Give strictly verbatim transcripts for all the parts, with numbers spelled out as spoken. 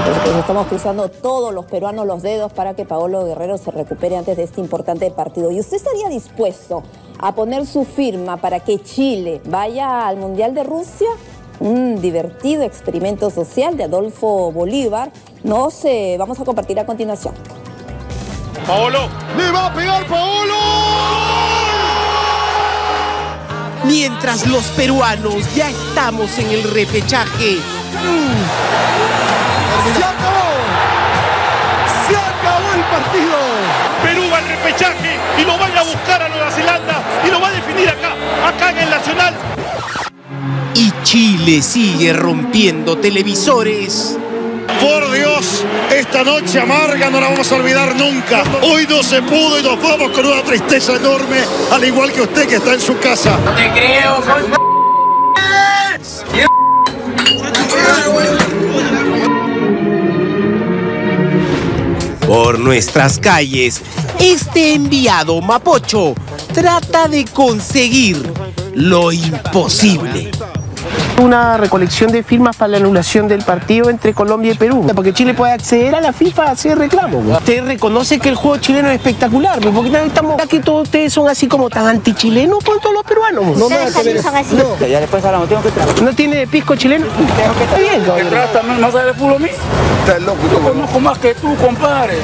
Nos estamos cruzando todos los peruanos los dedos para que Paolo Guerrero se recupere antes de este importante partido. ¿Y usted estaría dispuesto a poner su firma para que Chile vaya al Mundial de Rusia? Un divertido experimento social de Adolfo Bolívar. Nos eh, vamos a compartir a continuación. Paolo. ¡Le va a pegar Paolo! Mientras los peruanos ya estamos en el repechaje. Mm. ¡Se acabó! ¡Se acabó el partido! Perú va al repechaje y lo va a ir a buscar a Nueva Zelanda y lo va a definir acá, acá en el Nacional. Y Chile sigue rompiendo televisores. Por Dios, esta noche amarga no la vamos a olvidar nunca. Hoy no se pudo y nos vamos con una tristeza enorme, al igual que usted que está en su casa. No te creo, con... Por nuestras calles, este enviado mapocho trata de conseguir lo imposible. Una recolección de firmas para la anulación del partido entre Colombia y Perú, porque Chile puede acceder a la FIFA a hacer reclamo. Usted reconoce que el juego chileno es espectacular, porque también estamos aquí, todos ustedes son así como tan antichilenos con todos los peruanos. No, no, así. No. Ya después hablamos, tengo que trabajar. ¿No tiene pisco chileno? Está bien, cabrón. También no sabe de fútbol mí. Estás loco, yo conozco más que tú, compadre.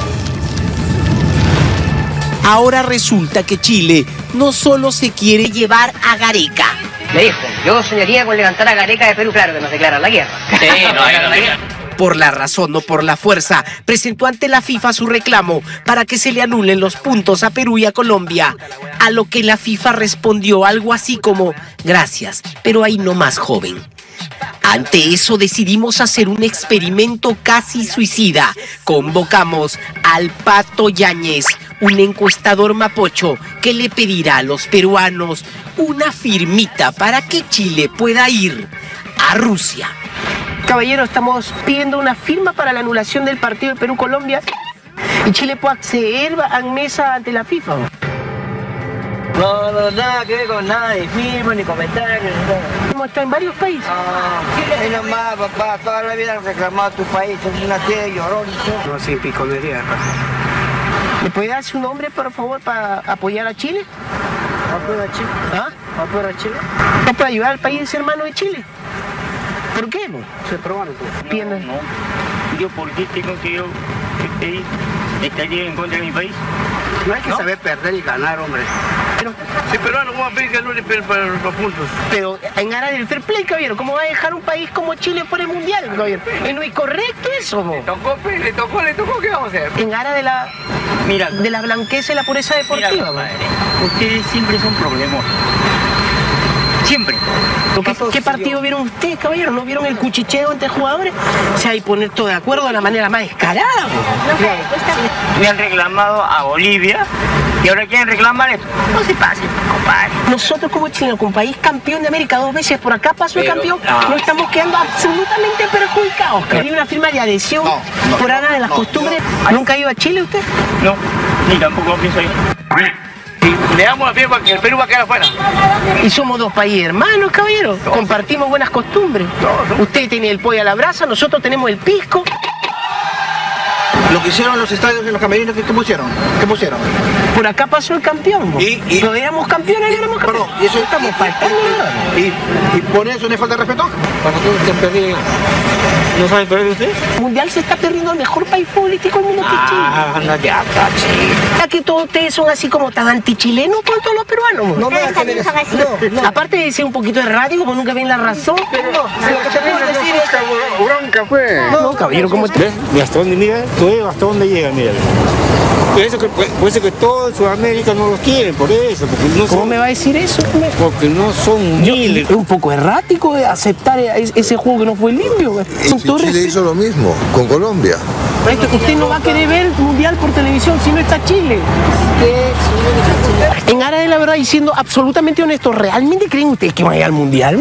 Ahora resulta que Chile no solo se quiere llevar a Gareca. Me dijo, yo soñaría con levantar a Gareca de Perú, claro que nos declaran la guerra. Sí, no hay la guerra. Por la razón, no por la fuerza, presentó ante la FIFA su reclamo para que se le anulen los puntos a Perú y a Colombia. A lo que la FIFA respondió algo así como, gracias, pero ahí no más, joven. Ante eso decidimos hacer un experimento casi suicida. Convocamos al Pato Yáñez, un encuestador mapocho, que le pedirá a los peruanos una firmita para que Chile pueda ir a Rusia. Caballero, estamos pidiendo una firma para la anulación del partido de Perú-Colombia y Chile puede acceder a mesa ante la FIFA. No, no, nada que ver con nada de firma, ni comentarios, ni nada. ¿Cómo está en varios países? Ah, es nomás, papá, toda la vida han reclamado a tu país, es una tía de llorón. No, sin piconería. ¿Me puede dar su nombre, por favor, para apoyar a Chile? ¿Apoyar a Chile? ¿Ah? ¿Apoyar a Chile? ¿No para ayudar al país hermano de Chile? ¿Por qué? No? Soy peruano. No, no. Yo, ¿por qué tengo que yo estaría en contra de mi país? No hay que ¿No? saber perder y ganar, hombre. Pero, si peruano, ¿cómo va a pedir que no le piden para los puntos? Pero en aras del fair play, caballero, ¿cómo va a dejar un país como Chile fuera el mundial, caballero? Es no incorrecto eso, ¿no? Le tocó, le tocó, le tocó, ¿qué vamos a hacer? En aras de la, Mira, de la blanqueza y la pureza deportiva. Mira, madre, ustedes siempre son problemas. Siempre. ¿Qué, ¿Qué partido vieron ustedes, caballero? ¿No vieron el cuchicheo entre jugadores? O sea, hay poner todo de acuerdo de la manera más descarada. Me han reclamado a Bolivia y ahora quieren reclamar esto. No se pasen, compadre. Nosotros como Chile, como país campeón de América dos veces, por acá pasó el campeón, no. no estamos quedando absolutamente perjudicados. ¿Quería una firma de adhesión no, no, por Ana de las no, costumbres? No. ¿Nunca ha ido a Chile usted? No, ni tampoco pienso ir. Y le damos la firma que el Perú va a quedar afuera. Y somos dos países hermanos, caballero. No. Compartimos buenas costumbres. No, no. Usted tiene el pollo a la brasa, nosotros tenemos el pisco. Lo que hicieron los estadios en los camerinos, ¿qué pusieron? ¿Qué pusieron? Por acá pasó el campeón. ¿Y? y no éramos campeones, no éramos campeones. Perdón, ¿y eso estamos faltando? ¿Y, y, y por eso no es falta de respeto? Cuando tú te perdí, ¿no saben perder usted? El mundial se está perdiendo el mejor país político del mundo que es Chile. Ah, no, ya está, Chile. Ya que todos ustedes son así como tan antichilenos con todos los peruanos. No, no, no, no. Aparte de ser un poquito errático, como nunca ven la razón. Pero no, si lo que te puedo decir es que bronca, pues. No, no, caballero, ¿cómo te...? ¿Ves? ¿Y hasta dónde mira? Tú ves hasta dónde llega, mira. Por eso, que, por eso que todo en Sudamérica no los quieren, por eso. Porque no ¿Cómo son, me va a decir eso? Porque no son humildes. Es un poco errático de aceptar ese juego que no fue limpio. Y Chile hizo lo mismo con Colombia. Usted no va a querer ver el mundial por televisión si no está Chile. En aras de la verdad y siendo absolutamente honesto, ¿realmente creen ustedes que van a ir al mundial?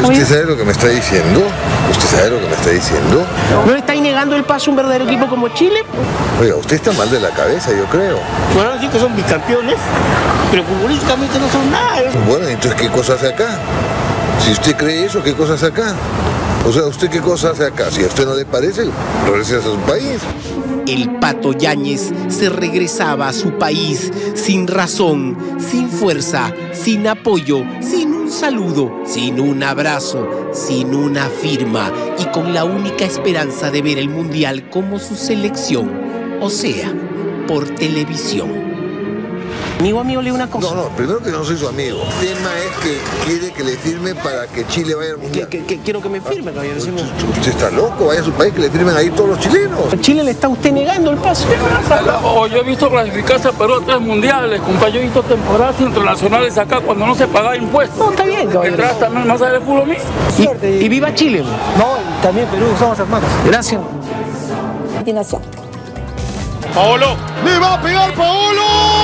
¿Usted sabe lo que me está diciendo? ¿Usted sabe lo que me está diciendo? ¿No le estáis negando el paso a un verdadero equipo como Chile? Oiga, usted está mal de la cabeza, yo creo. Bueno, sí que son bicampeones, pero futbolísticamente no son nada. Bueno, entonces, ¿qué cosa hace acá? Si usted cree eso, ¿qué cosa hace acá? O sea, ¿usted qué cosa hace acá? Si a usted no le parece, regrese a su país. El Pato Yáñez se regresaba a su país sin razón, sin fuerza, sin apoyo, sin un saludo, sin un abrazo, sin una firma y con la única esperanza de ver el Mundial como su selección, o sea, por televisión. Amigo, amigo, le una cosa. No, no, primero que no soy su amigo. El tema es que quiere que le firme para que Chile vaya al Mundial. Que, que, que quiero que me firme, caballero. Usted, usted está loco, vaya a su país, que le firmen ahí todos los chilenos. A Chile le está usted negando el paso. Oh, yo he visto clasificarse a Perú a tres mundiales, compa. Yo he visto temporadas internacionales acá cuando no se pagaba impuestos. No, está bien, caballero. ¿Detrás también más allá del fútbol mío? Y, y viva Chile. No, y también Perú, somos hermanos. Gracias. A continuación. Paolo, le va a pegar Paolo.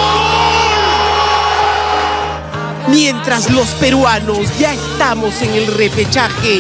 Mientras los peruanos ya estamos en el repechaje.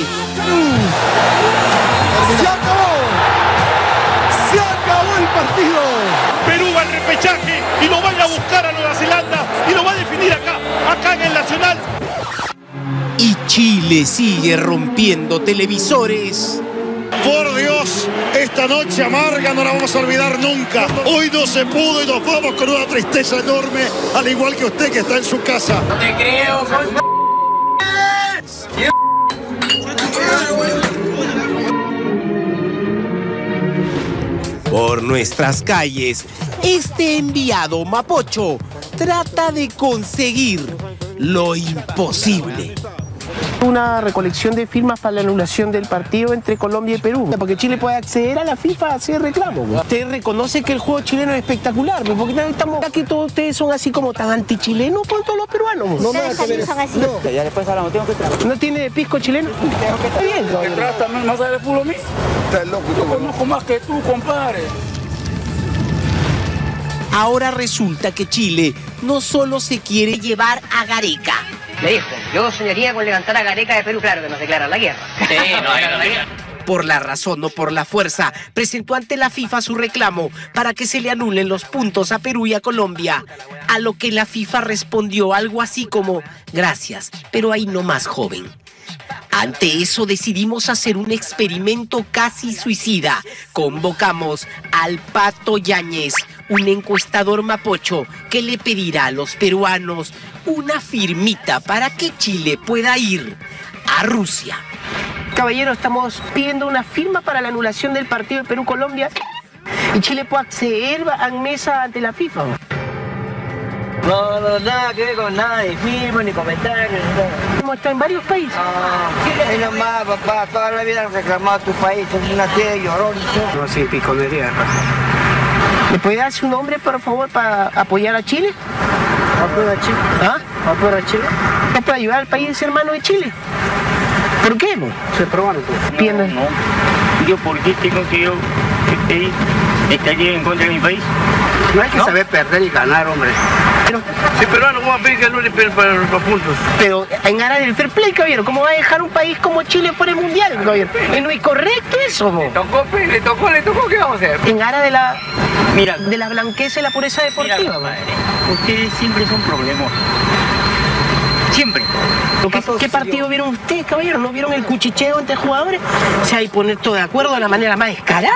¡Se acabó! ¡Se acabó el partido! Perú va al repechaje y lo va a ir a buscar a Nueva Zelanda y lo va a definir acá, acá en el Nacional. Y Chile sigue rompiendo televisores. Por Dios, esta noche amarga no la vamos a olvidar nunca. Hoy no se pudo y nos vamos con una tristeza enorme, al igual que usted que está en su casa. No te creo, Por nuestras calles, este enviado mapocho trata de conseguir lo imposible. Una recolección de firmas para la anulación del partido entre Colombia y Perú. Porque Chile puede acceder a la FIFA a hacer reclamo. Usted reconoce que el juego chileno es espectacular, porque estamos aquí todos ustedes son así como tan antichilenos con todos los peruanos. No, nada que ver. No, ya después hablamos, tengo que trabajar. ¿No tiene pisco chileno? Está bien, ¿Detrás también más allá del fútbol mío? Está loco, Yo conozco más que tú, compadre. Ahora resulta que Chile no solo se quiere llevar a Gareca. Me dijo, yo soñaría con levantar a Gareca de Perú, claro que nos declaran la guerra. Sí, no hay la guerra. Por la razón o por la fuerza, presentó ante la FIFA su reclamo para que se le anulen los puntos a Perú y a Colombia, a lo que la FIFA respondió algo así como, gracias, pero ahí no más, joven. Ante eso decidimos hacer un experimento casi suicida. Convocamos al Pato Yáñez, un encuestador mapocho que le pedirá a los peruanos una firmita para que Chile pueda ir a Rusia. Caballero, estamos pidiendo una firma para la anulación del partido de Perú-Colombia y Chile puede acceder a mesa ante la FIFA. No, no, nada que ver con nada de firma, ni comentarios, ni nada. Hemos estado en varios países. Ah, es nomás, papá, toda la vida han reclamado a tu país, es una tía de llorón. No, sí, piconería. ¿Me puede dar su nombre, por favor, para apoyar a Chile? ¿Apoyar a Chile? ¿Ah? ¿Apoyar a Chile? ¿No para ayudar al país hermano de Chile? ¿Por qué? Se peruano, No, Pierden. no. ¿Yo por qué tengo que yo que estaría en contra de mi país? No hay que ¿No? saber perder y ganar, hombre. Pero, Si peruano, ¿cómo va a pedir que no le peguen para los puntos? pero en aras del fair play, caballero, ¿cómo va a dejar un país como Chile fuera del mundial, caballero? Es no es correcto eso, mo. Le tocó, le tocó, le tocó, ¿qué vamos a hacer? En aras de la, Mira, de la blanqueza y la pureza deportiva. mira, compadre, ustedes siempre son problemas. Siempre. ¿Qué, ¿Qué partido vieron ustedes, caballero? ¿No vieron el cuchicheo entre jugadores? O sea, hay poner todo de acuerdo de la manera más descarada.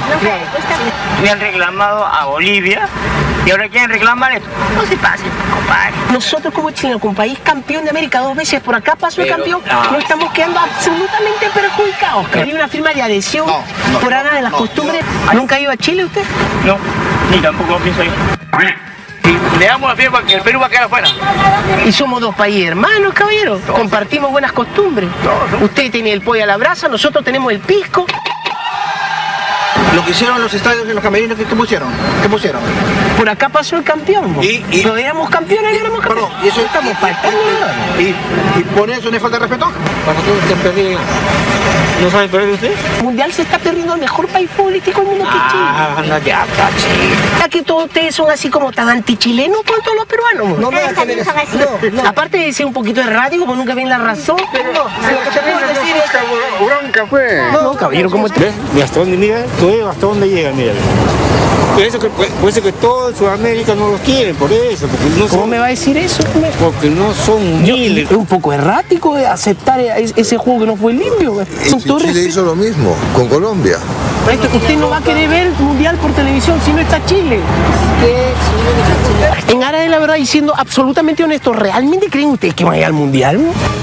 mo. Me han reclamado a Bolivia y ahora quieren reclamar esto. No se pase, compadre. Nosotros como Chile, como país campeón de América dos veces, por acá pasó el Pero, campeón, no. nos estamos quedando absolutamente perjudicados. ¿Hay una firma de adhesión No, no, por aras de las no, costumbres? ¿Nunca ha ido a Chile usted? No, ni tampoco pienso ir. Le damos la firma que el Perú va a quedar afuera. Y somos dos países hermanos, caballero. Compartimos buenas costumbres. Usted tiene el pollo a la brasa, nosotros tenemos el pisco. Lo que hicieron los estadios en los camerinos, ¿qué, qué pusieron? ¿Qué pusieron? Por acá pasó el campeón. Y, y, no éramos campeones, no éramos campeones. Perdón, y eso estamos faltando. Y, y, y por eso no es falta de respeto. ¿Para qué usted perdió? ¿No sabe perder usted? El mundial se está perdiendo el mejor país futbolístico del mundo que es Chile. Ah, anda ya, Chile. ¿Para que todos ustedes son así como tan antichilenos con todos los peruanos? No, no, también son así. No, no. Aparte de ser un poquito errático, como nunca ven la razón. Pero no, lo que te puedo decir es bronca, pues. No, caballero, ¿cómo te... ¿Ves? ¿Y hasta dónde mira? Tú ves hasta dónde llega, mira. Por eso que, por eso que todo Sudamérica no los quiere, por eso. Porque no ¿Cómo son, me va a decir eso? Porque no son humildes. Es un poco errático de aceptar ese juego que no fue limpio. Y Chile hizo lo mismo con Colombia. Usted no va a querer ver el mundial por televisión si no está Chile. En aras de la verdad y siendo absolutamente honesto, ¿realmente creen ustedes que van a ir al mundial?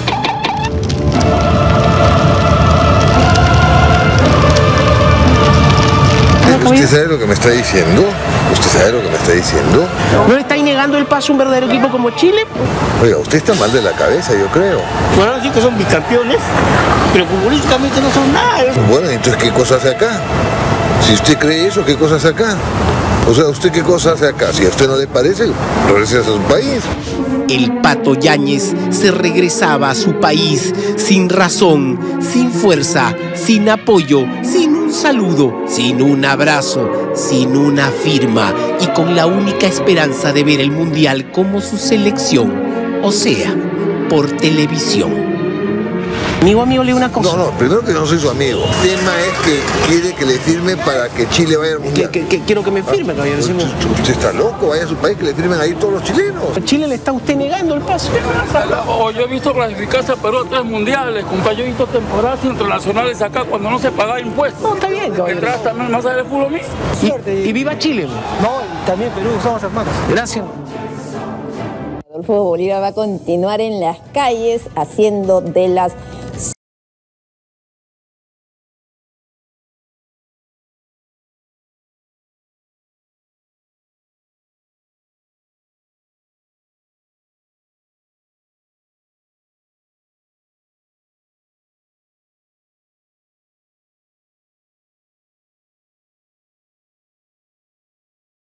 ¿Usted sabe lo que me está diciendo? ¿Usted sabe lo que me está diciendo? ¿No le estáis negando el paso a un verdadero equipo como Chile? Oiga, usted está mal de la cabeza, yo creo. Bueno, sí que son bicampeones, pero futbolísticamente no son nada. Bueno, entonces, ¿qué cosa hace acá? Si usted cree eso, ¿qué cosa hace acá? O sea, ¿usted qué cosa hace acá? Si a usted no le parece, regrese a su país. El Pato Yáñez se regresaba a su país sin razón, sin fuerza, sin apoyo, sin un saludo, sin un abrazo, sin una firma y con la única esperanza de ver el mundial como su selección, o sea, por televisión. Amigo, amigo, le digo una cosa. No, no, primero que no soy su amigo. El tema es que quiere que le firme para que Chile vaya al mundial. Que, que, que quiero que me firme, caballero. Usted, usted está loco, vaya a su país, que le firmen ahí todos los chilenos. A Chile le está usted negando el paso. Oh, yo he visto clasificarse a Perú a tres mundiales, compa. Yo he visto temporadas internacionales acá cuando no se pagaba impuestos. No, está bien, caballero. Detrás también más allá del fútbol mío. Y, y viva Chile. No, y también Perú, somos hermanos. Gracias. Adolfo Bolívar va a continuar en las calles haciendo de las